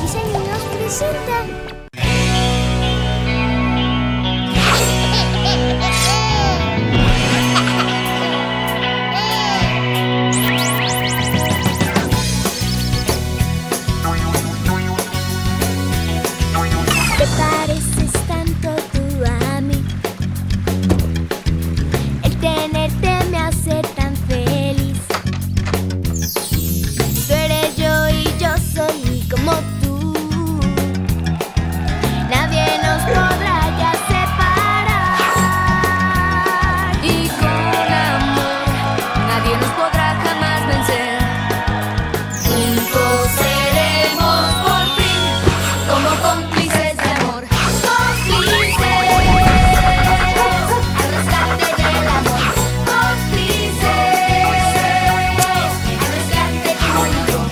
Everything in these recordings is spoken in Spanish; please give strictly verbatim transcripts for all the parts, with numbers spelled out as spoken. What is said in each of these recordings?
quince niños presenta. Te pareces tanto tú a mí. El tenerte me hace tan feliz. Tú eres yo y yo soy como tú. Nadie nos podrá ya separar. Y con amor nadie nos podrá jamás vencer. Juntos seremos por fin como cómplices de amor. Cómplices al rescate del amor. Cómplices al rescate del mundo.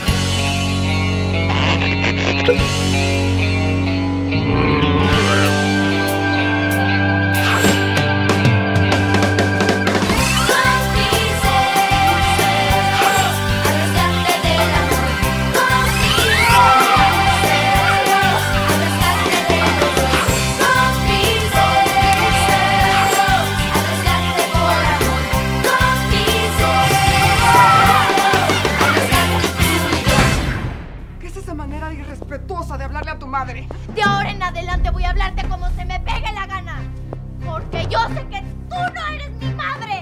¿Qué es esa manera irrespetuosa de hablarle a tu madre? De ahora en adelante voy a hablarte como se me pegue la gana. Porque yo sé que tú no eres mi madre.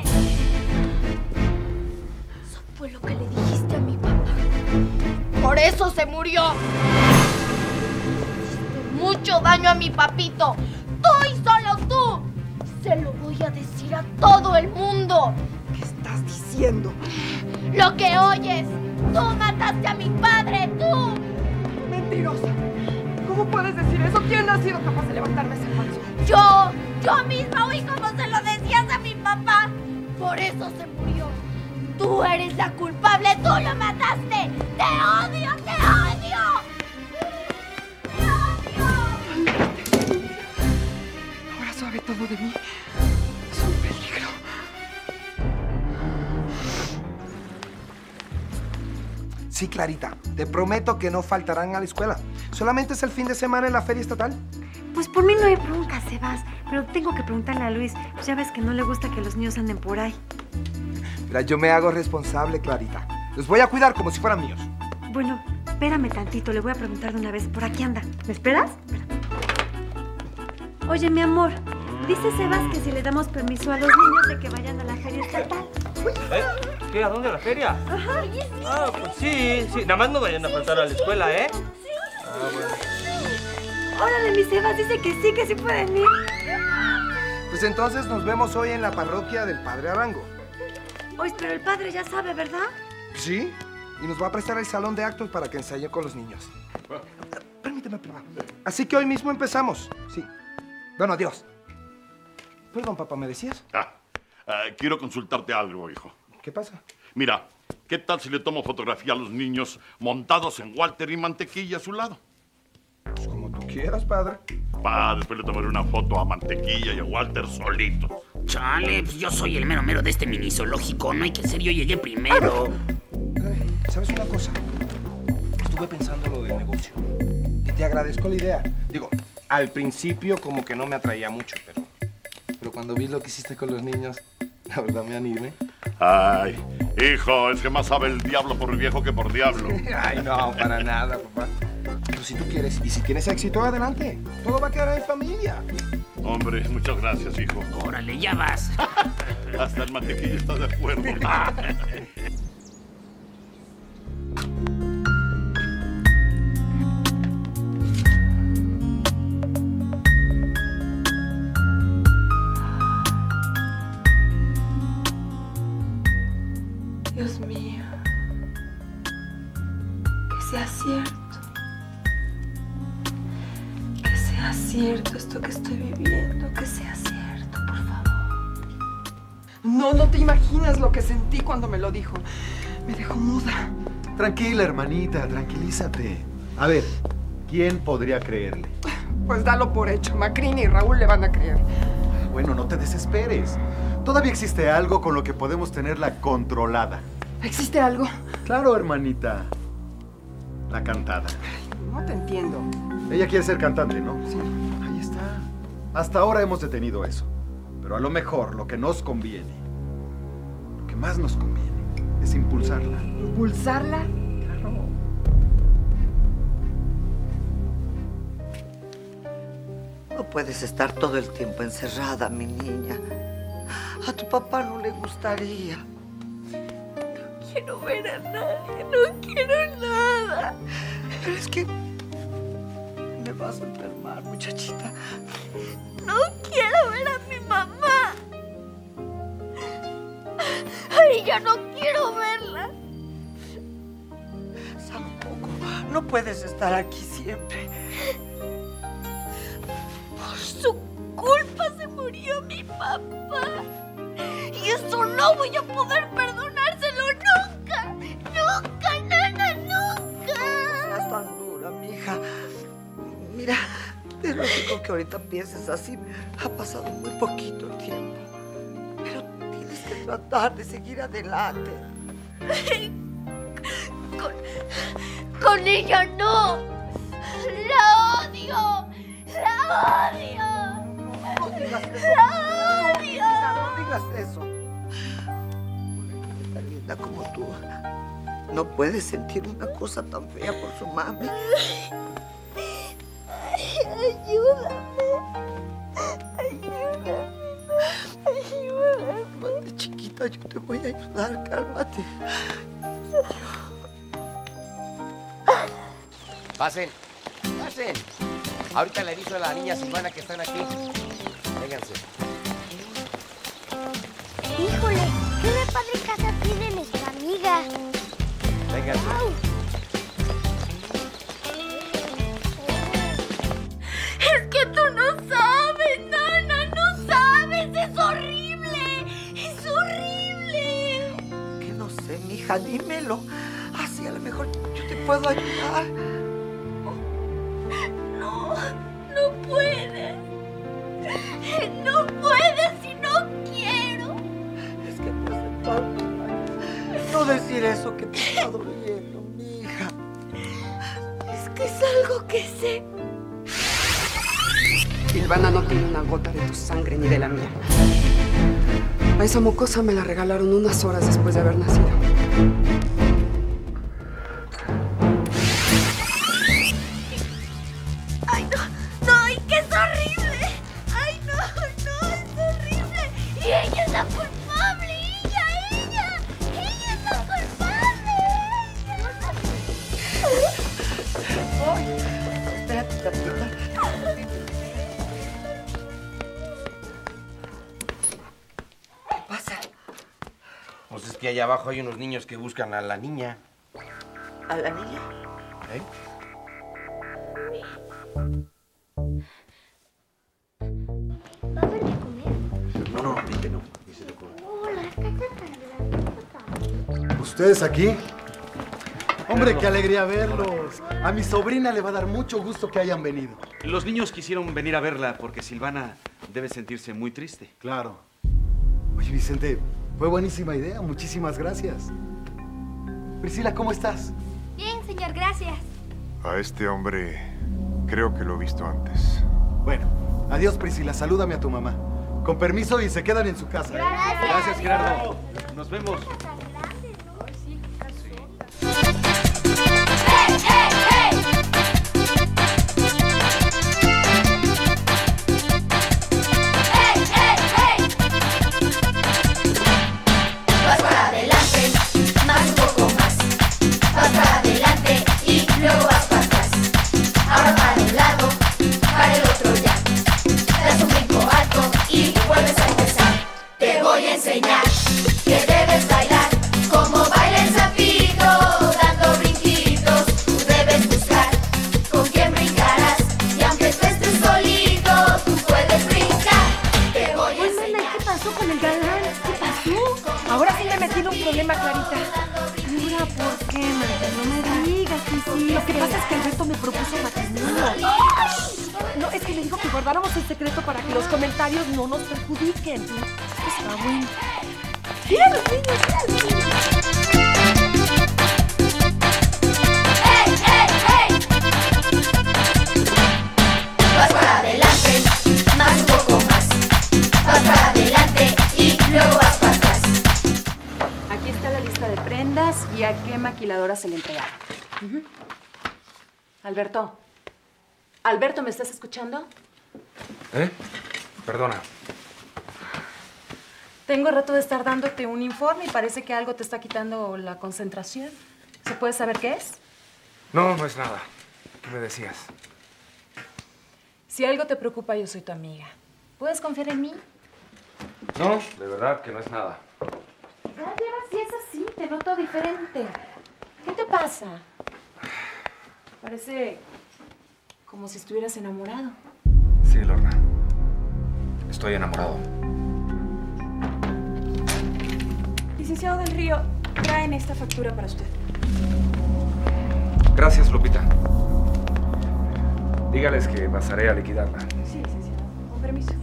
Eso fue lo que le dijiste a mi papá. Por eso se murió. Hiciste mucho daño a mi papito. Tú y solo tú. Se lo voy a decir a todo el mundo. ¿Qué estás diciendo? Lo que oyes. Tú mataste a mi padre, tú. Mentirosa. ¿Cómo puedes decir eso? ¿Quién ha sido capaz de levantarme ese falso? Yo, yo misma oí como se lo decías a mi papá. Por eso se murió. Tú eres la culpable, tú lo mataste. ¡Te odio, te odio! ¡Te odio! Ahora sabe todo de mí. Es un peligro. Sí, Clarita, te prometo que no faltarán a la escuela. Solamente es el fin de semana en la feria estatal. Pues por mí no hay bronca, Sebas. Pero tengo que preguntarle a Luis. Pues ya ves que no le gusta que los niños anden por ahí. Mira, yo me hago responsable, Clarita. Los voy a cuidar como si fueran míos. Bueno, espérame tantito. Le voy a preguntar de una vez. Por aquí anda. ¿Me esperas? Espera. Oye, mi amor. Dice Sebas que si le damos permiso a los niños de que vayan a la feria estatal. ¿Eh? ¿Qué? ¿A dónde? ¿A la feria? Ajá. Ah, pues sí, sí. Nada más no vayan a faltar a la escuela, ¿eh? Ah, bueno. Órale, mi Sebas. Dice que sí, que sí pueden ir. Pues entonces nos vemos hoy en la parroquia del Padre Arango. Oye, pero el padre ya sabe, ¿verdad? Sí, y nos va a prestar el salón de actos para que ensaye con los niños. Permíteme, papá. Así que hoy mismo empezamos. Sí. Bueno, adiós. Perdón, papá, ¿me decías? Ah, ah, quiero consultarte algo, hijo. ¿Qué pasa? Mira, ¿qué tal si le tomo fotografía a los niños montados en Walter y Mantequilla a su lado? Pues como tú quieras, padre. Pa, después le tomaré una foto a Mantequilla y a Walter solitos. Chale, pues yo soy el mero mero de este mini zoológico. No hay que ser, yo llegué primero. Ay, ¿sabes una cosa? Estuve pensando lo del negocio. Y te agradezco la idea. Digo, al principio como que no me atraía mucho, pero... Pero cuando vi lo que hiciste con los niños, la verdad me animé. Ay, hijo, es que más sabe el diablo por viejo que por diablo. Ay, no, para nada, papá. Pero si tú quieres, y si tienes éxito, adelante. Todo va a quedar en familia. Hombre, muchas gracias, hijo. Órale, ya vas. Hasta el Mantequilla está de acuerdo. Dios mío, que sea cierto, que sea cierto esto que estoy viviendo, que sea cierto, por favor. No, no te imaginas lo que sentí cuando me lo dijo. Me dejó muda. Tranquila, hermanita, tranquilízate. A ver, ¿quién podría creerle? Pues dalo por hecho. Macrini y Raúl le van a creer. Bueno, no te desesperes. Todavía existe algo con lo que podemos tenerla controlada. ¿Existe algo? Claro, hermanita. La cantada. No te entiendo. Ella quiere ser cantante, ¿no? Sí. Ahí está. Hasta ahora hemos detenido eso. Pero a lo mejor lo que nos conviene, lo que más nos conviene, es impulsarla. ¿Impulsarla? Claro. No puedes estar todo el tiempo encerrada, mi niña. A tu papá no le gustaría. No quiero ver a nadie, no quiero nada. Pero es que me vas a enfermar, muchachita. No quiero ver a mi mamá. Ay, ya no quiero verla. Tampoco. No puedes estar aquí siempre. Por su culpa se murió mi papá. Y eso no voy a poder perdonárselo nunca. Nunca, nana, nunca. No seas tan dura, mija. Mira, es lógico que ahorita pienses así. Ha pasado muy poquito tiempo. Pero tienes que tratar de seguir adelante. Con, con ella no. La odio. La odio. No digas eso. La odio. No digas eso. Una tan linda como tú no puede sentir una cosa tan fea por su mami. Ayúdame. Ayúdame. Ayúdame. Cálmate, chiquita, yo te voy a ayudar. Cálmate. Pasen, pasen. Ahorita le aviso a la niña Silvana que están aquí. Vénganse. Híjole, qué de padre casa tiene nuestra amiga. Vénganse. Au. Es que tú no sabes, Nana, no sabes. Es horrible. Es horrible. Que no sé, mija, dímelo. Así a lo mejor yo te puedo ayudar. No, no puedes. No puedes y no quiero. Es que te hace falta no decir eso que te está doliendo, mija. Es que es algo que sé. Silvana no tiene una gota de tu sangre ni de la mía. A esa mocosa me la regalaron unas horas después de haber nacido. Ay, no, no, ay, que es horrible. Ay, no, no, es horrible. Y ella es la culpable, ella, ella. Ella es la culpable. Oye, espérate, tantita. ¿Qué pasa? Pues es que allá abajo hay unos niños que buscan a la niña. ¿A la niña? ¿Eh? ¿Va a venir a comer? No, no, vente, no. Ni se te ocurre. Hola, ¿qué tal? ¿Ustedes aquí? Hombre, qué alegría verlos. A mi sobrina le va a dar mucho gusto que hayan venido. Los niños quisieron venir a verla porque Silvana debe sentirse muy triste. Claro. Oye, Vicente, fue buenísima idea. Muchísimas gracias. Priscila, ¿cómo estás? Bien, señor, gracias. A este hombre creo que lo he visto antes. Bueno, adiós, Priscila. Salúdame a tu mamá. Con permiso y se quedan en su casa. ¿eh? Gracias. Gracias, Gerardo. Nos vemos. Vas para adelante, más un poco más. Vas para adelante y luego vas para atrás. Ahora para un lado, para el otro ya. Das un brinco alto y vuelves a empezar. Te voy a enseñar que debes bailar como baila el sapito, dando brinquitos. Tú debes buscar con quién brincarás y aunque tú estés solito, tú puedes brincar. Te voy a enseñar. ¿Qué pasó con el galán? ¿Qué pasó? Ahora sí me metí en un problema, Clarita. Mira, ¿por qué, Marta? No me digas que sí. Lo que pasa es que Alberto me propuso matrimonio. No, es que me dijo que guardáramos el secreto para que los comentarios no nos perjudiquen. Está bueno. ¡Mira los niños! ¡Mira los niños! ¡Hey, hey, hey! maquiladoras el empleado. Uh-huh. Alberto. Alberto, ¿me estás escuchando? ¿Eh? Perdona. Tengo rato de estar dándote un informe y parece que algo te está quitando la concentración. ¿Se puede saber qué es? No, no es nada. ¿Qué me decías? Si algo te preocupa, yo soy tu amiga. ¿Puedes confiar en mí? No, de verdad que no es nada. Ya llevas días así, te noto diferente. ¿Qué te pasa? Parece como si estuvieras enamorado. Sí, Lorna. Estoy enamorado. Licenciado del Río, traen esta factura para usted. Gracias, Lupita. Dígales que pasaré a liquidarla. Sí, licenciado. Con permiso.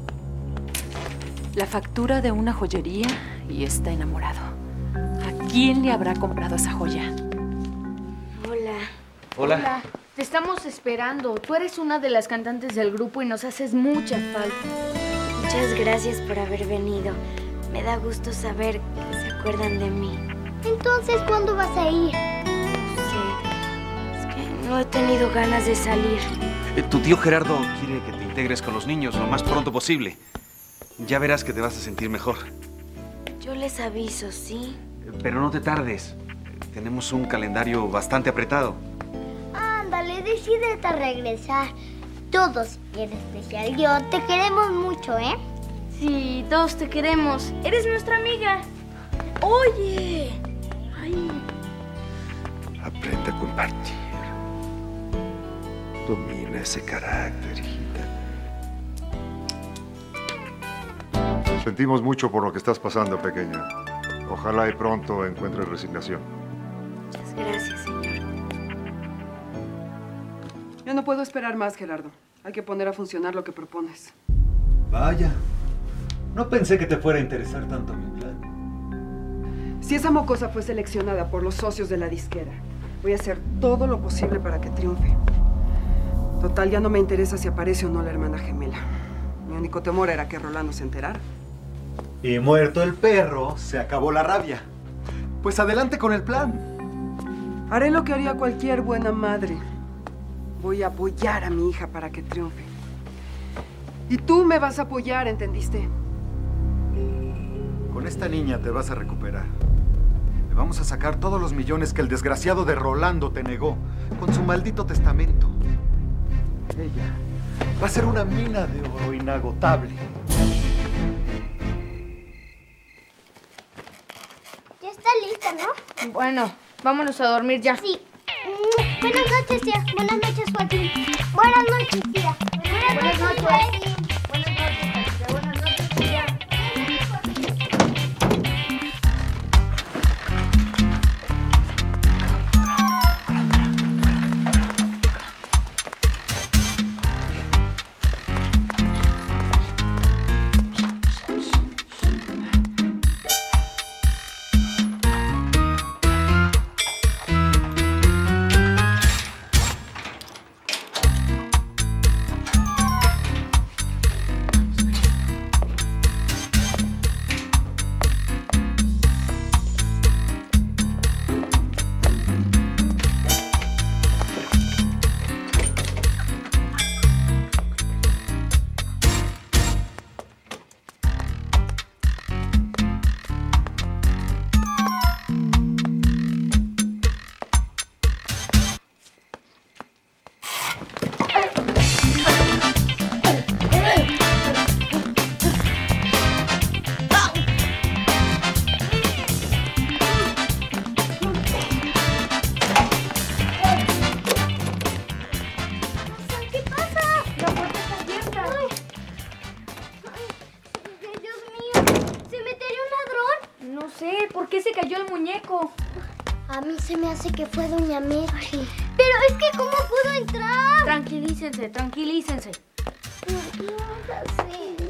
La factura de una joyería y está enamorado. ¿A quién le habrá comprado esa joya? Hola. Hola. Hola. Te estamos esperando. Tú eres una de las cantantes del grupo y nos haces mucha falta. Muchas gracias por haber venido. Me da gusto saber que se acuerdan de mí. Entonces, ¿cuándo vas a ir? No sé. Es que no he tenido ganas de salir. Eh, tu tío Gerardo quiere que te integres con los niños lo más pronto posible. Ya verás que te vas a sentir mejor. Yo les aviso, ¿sí? Pero no te tardes. Tenemos un calendario bastante apretado. Ándale, decídete a regresar. Todos, y en especial yo, te queremos mucho, ¿eh? Sí, todos te queremos. Eres nuestra amiga. Oye. Ay. Aprende a compartir. Domina ese carácter, hijita. Sentimos mucho por lo que estás pasando, pequeña. Ojalá y pronto encuentres resignación. Muchas gracias, señor. Yo no puedo esperar más, Gerardo. Hay que poner a funcionar lo que propones. Vaya. No pensé que te fuera a interesar tanto mi plan. Si esa mocosa fue seleccionada por los socios de la disquera, voy a hacer todo lo posible para que triunfe. Total, ya no me interesa si aparece o no la hermana gemela. Mi único temor era que Rolando se enterara. Y muerto el perro, se acabó la rabia. Pues adelante con el plan. Haré lo que haría cualquier buena madre. Voy a apoyar a mi hija para que triunfe. Y tú me vas a apoyar, ¿entendiste? Con esta niña te vas a recuperar. Le vamos a sacar todos los millones que el desgraciado de Rolando te negó con su maldito testamento. Ella va a ser una mina de oro inagotable. Ya está lista, ¿no? Bueno, vámonos a dormir ya. Sí. Buenas noches, tía. Buenas noches, Joaquín. Buenas noches, tía. Buenas noches, Joaquín. Buenas noches, tía. Buenas noches, tía. ¿Por qué se cayó el muñeco? A mí se me hace que fue Doña Meche. Pero es que ¿cómo pudo entrar? Tranquilícense, tranquilícense. ¿Qué vamos a hacer?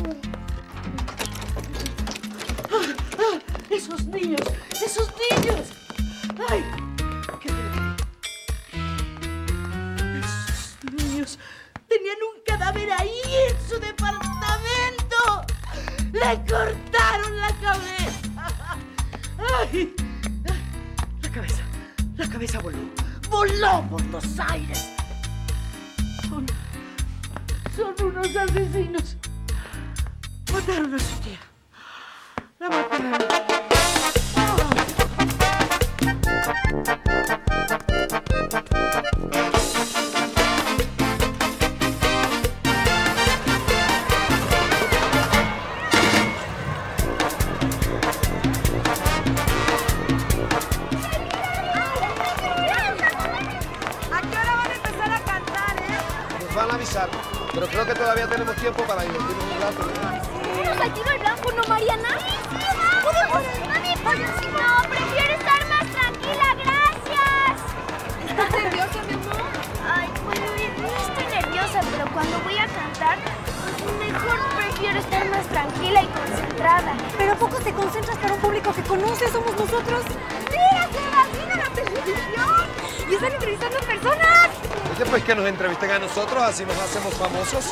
¡Ah, ah! ¡Esos niños! ¡Esos niños! ¡Ay! ¡Qué pena! Esos niños tenían un cadáver ahí en su departamento. ¡Le cortaron la cabeza! ¡Ay! La cabeza. cabeza voló. ¡Voló por los aires! Son... Son unos asesinos. Mataron a su tía. La mataron. Pero creo que todavía tenemos tiempo para divertirnos un rato. ¿Vamos al tiro al blanco, no, Mariana? ¿Podemos? Mami, pues no, prefiero estar más tranquila, gracias. ¿Estás nerviosa, mi amor? Ay, bueno, no estoy nerviosa, pero cuando voy a cantar, pues mejor prefiero estar más tranquila y concentrada. ¿Pero a poco te concentras para un público que conoces? ¿Somos nosotros? ¡Mira, Sebas! ¡La televisión! ¡Y están entrevistando personas! Oye, pues que nos entrevisten a nosotros, así nos hacemos famosos.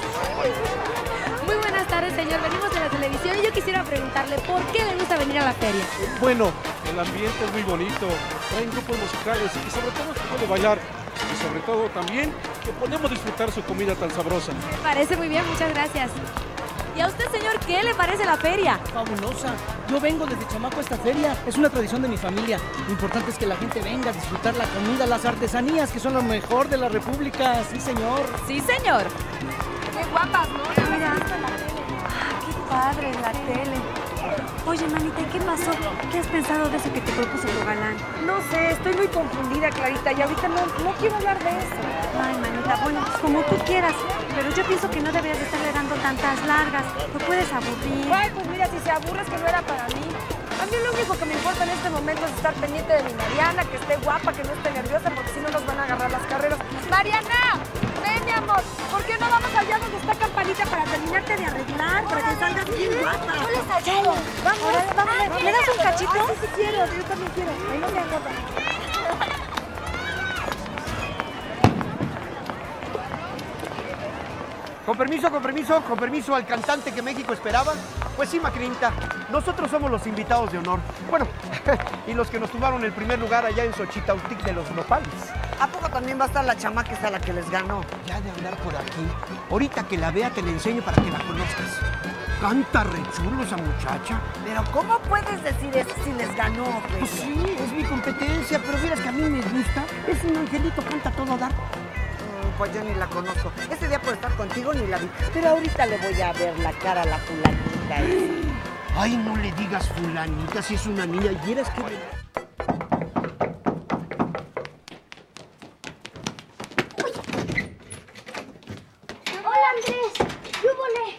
Muy buenas tardes, señor. Venimos de la televisión y yo quisiera preguntarle por qué le gusta venir a la feria. Bueno, el ambiente es muy bonito, traen grupos musicales y sobre todo se puede bailar. Y sobre todo también que podemos disfrutar su comida tan sabrosa. Me parece muy bien, muchas gracias. ¿Y a usted, señor, qué le parece la feria? Fabulosa. Yo vengo desde chamaco a esta feria. Es una tradición de mi familia. Lo importante es que la gente venga a disfrutar la comida, las artesanías, que son lo mejor de la República. Sí, señor. Sí, señor. Qué guapas, ¿no? Mira. Qué padre la tele. Oye, manita, ¿y qué pasó? ¿Qué has pensado de eso que te propuso tu galán? No sé, estoy muy confundida, Clarita, y ahorita no, no quiero hablar de eso. Ay, manita, bueno, como tú quieras, pero yo pienso que no deberías de estarle dando tantas largas. Lo puedes aburrir. Ay, pues mira, si se aburre es que no era para mí. A mí lo único que me importa en este momento es estar pendiente de mi Mariana, que esté guapa, que no esté nerviosa, porque si no nos van a agarrar las carreras. ¡Mariana! ¡Ven, mi amor! ¿Por qué no vamos allá donde está Campanita para terminarte de arreglar, para que salgas bien guapa? Yo les ayudo. Vamos, Ahora, vamos. ah, ¿Me das un cachito? Ay, sí, sí quiero, yo también quiero. Ahí no me acuerdo. Con permiso, con permiso, con permiso al cantante que México esperaba. Pues sí, Macrinita, nosotros somos los invitados de honor. Bueno, y los que nos tomaron el primer lugar allá en Xochitautic de los Nopales. ¿A poco también va a estar la chamaca esa la que les ganó? Ya de andar por aquí. Ahorita que la vea te la enseño para que la conozcas. Canta re chulo esa muchacha. Pero ¿cómo puedes decir eso si les ganó? Pues sí, es mi competencia, pero vieras que a mí me gusta. Es un angelito, canta todo dar. Pues yo ni la conozco. Ese día por estar contigo ni la vi. Pero ahorita le voy a ver la cara a la fulanita esa. Ay, no le digas fulanita si es una niña. Y vieras que... Hola, Andrés. ¿Qué volé?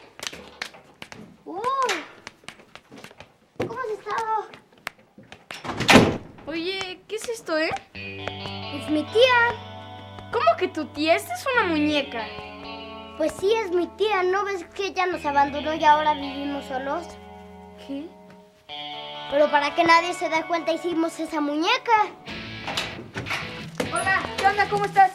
Uy. ¿Cómo has estado? Oye, ¿qué es esto, eh? Es mi tía. ¿Cómo que tu tía? Esta es una muñeca. Pues sí, es mi tía. ¿No ves que ella nos abandonó y ahora vivimos solos? ¿Qué? Pero para que nadie se dé cuenta hicimos esa muñeca. Hola, ¿qué onda? ¿Cómo estás?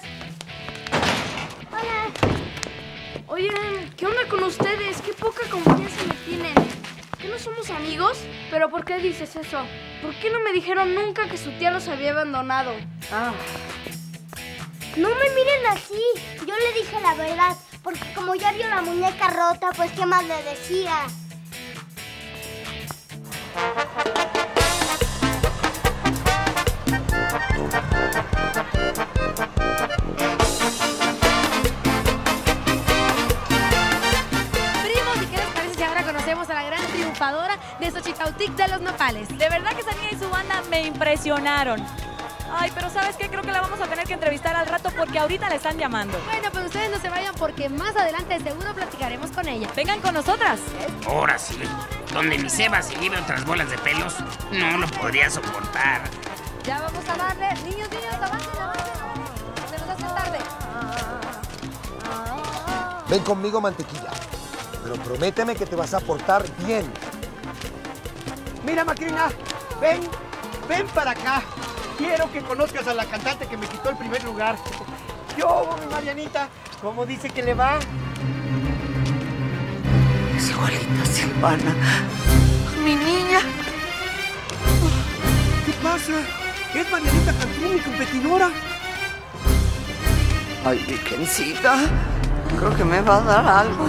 Hola. Oye, ¿qué onda con ustedes? Qué poca confianza me tienen. ¿Que no somos amigos? ¿Pero por qué dices eso? ¿Por qué no me dijeron nunca que su tía los había abandonado? Ah. No me miren así. Yo le dije la verdad, porque como ya vio la muñeca rota, pues ¿qué más le decía? Primos, ¿y qué les parece si ahora conocemos a la gran triunfadora de Xochitautic de los Nopales? De verdad que esa niña y su banda me impresionaron. Ay, pero ¿sabes qué? Creo que la vamos a tener que entrevistar al rato porque ahorita la están llamando. Bueno, pues ustedes no se vayan porque más adelante seguro platicaremos con ella. Vengan con nosotras. Ahora sí, donde mi Sebas se lleve otras bolas de pelos, no lo podría soportar. Ya vamos a darle. Niños, niños, avancen, avancen. Se nos hace tarde. Ven conmigo, mantequilla. Pero prométeme que te vas a portar bien. Mira, Macrina, ven, ven para acá. Quiero que conozcas a la cantante que me quitó el primer lugar. Yo, mi Marianita, ¿cómo dice que le va? Es igualita, Silvana. Mi niña. ¿Qué pasa? Es Marianita Cantú, mi competidora. Ay, Virgencita, creo que me va a dar algo.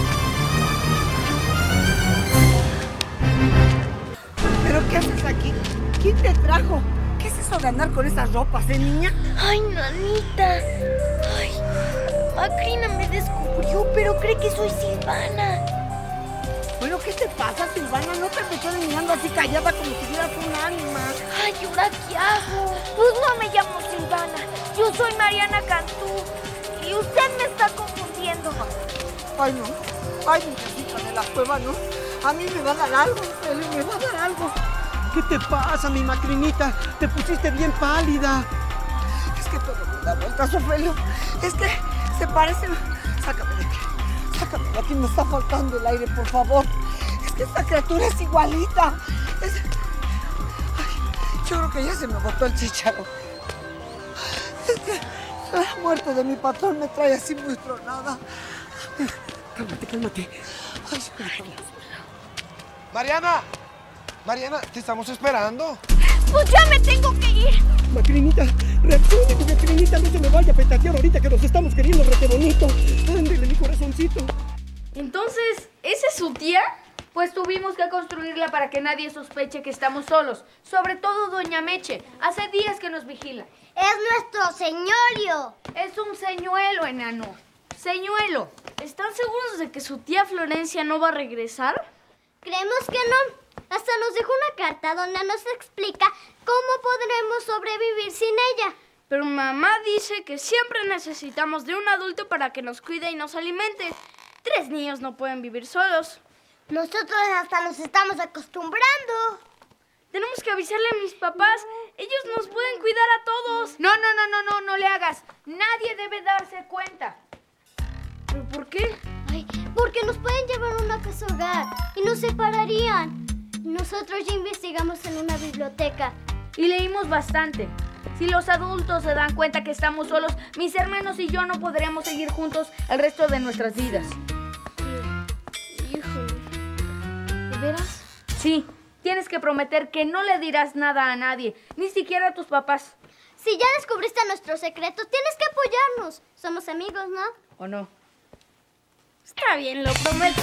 ¿Pero qué haces aquí? ¿Quién te trajo? ¿Qué es eso de andar con esas ropas, eh, niña? Ay, nanita. Ay, Macrina me descubrió, pero cree que soy Silvana. Bueno, ¿qué te pasa, Silvana? No te me quedes mirando así callada como si fueras un ánima. Ay, ¿ahora qué hago? Pues no me llamo Silvana. Yo soy Mariana Cantú. Y usted me está confundiendo. Ay, no. Ay, niña de la cueva, ¿no? A mí me va a dar algo, Ofelio, me va a dar algo. ¿Qué te pasa, mi Macrinita? Te pusiste bien pálida. Es que todo me da vueltas, Ofelio. Es que se parecen... Sácame de aquí. Sácame de aquí, me está faltando el aire, por favor. Es que esta criatura es igualita. Es... Ay, yo creo que ya se me botó el chícharo. Es que la muerte de mi patrón me trae así muy tronada. Cálmate, cálmate. Ay, Mariana. Mariana, Mariana, te estamos esperando. Pues ya me tengo que ir. Macrinita, reaccione, mi Macrinita, no se me vaya a petatear ahorita que nos estamos queriendo rete bonito. Ándele, mi corazoncito. Entonces, ¿esa es su tía? Pues tuvimos que construirla para que nadie sospeche que estamos solos. Sobre todo doña Meche. Hace días que nos vigila. Es nuestro señorio. Es un señuelo, enano. Señuelo. ¿Están seguros de que su tía Florencia no va a regresar? Creemos que no. Hasta nos dejó una carta donde nos explica cómo podremos sobrevivir sin ella. Pero mamá dice que siempre necesitamos de un adulto para que nos cuide y nos alimente. Tres niños no pueden vivir solos. Nosotros hasta nos estamos acostumbrando. Tenemos que avisarle a mis papás. Ellos nos pueden cuidar a todos. No, no, no, no, no, no le hagas. Nadie debe darse cuenta. ¿Pero por qué? Ay, porque nos pueden llevar a una casa hogar y nos separarían. Nosotros ya investigamos en una biblioteca. Y leímos bastante. Si los adultos se dan cuenta que estamos solos, mis hermanos y yo no podremos seguir juntos el resto de nuestras vidas. Híjole. ¿De veras? Sí. Tienes que prometer que no le dirás nada a nadie, ni siquiera a tus papás. Si ya descubriste nuestro secreto, tienes que apoyarnos. Somos amigos, ¿no? ¿O no? Está bien, lo prometo.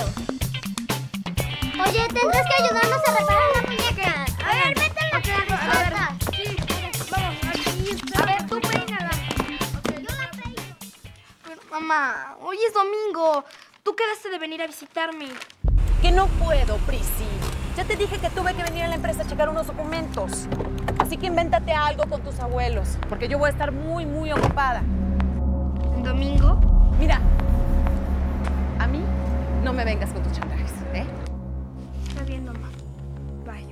Oye, tendrás que ayudarnos a reparar la muñeca. A ver, métela. Okay, a ver, a ver. Sí, vamos, aquí está. A ver, tú peínala. Okay, yo la peino. Pero, mamá, hoy es domingo. Tú quedaste de venir a visitarme. Que no puedo, Prisi. Ya te dije que tuve que venir a la empresa a checar unos documentos. Así que invéntate algo con tus abuelos, porque yo voy a estar muy, muy ocupada. ¿En domingo? Mira, a mí no me vengas con tus chantajes, ¿eh? Está bien, mamá. Bye.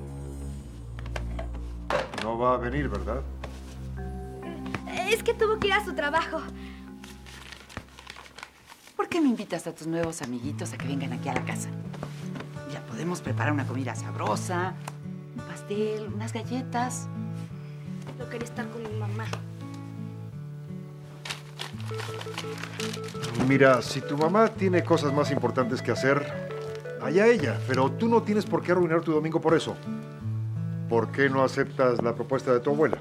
No va a venir, ¿verdad? Es que tuvo que ir a su trabajo. ¿Por qué no invitas a tus nuevos amiguitos a que vengan aquí a la casa? Ya podemos preparar una comida sabrosa, un pastel, unas galletas. Yo quería estar con mi mamá. Mira, si tu mamá tiene cosas más importantes que hacer, allá ella, pero tú no tienes por qué arruinar tu domingo por eso. ¿Por qué no aceptas la propuesta de tu abuela?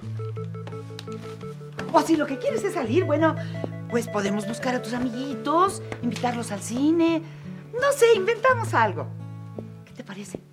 O si lo que quieres es salir, bueno, pues podemos buscar a tus amiguitos, invitarlos al cine. No sé, inventamos algo. ¿Qué te parece?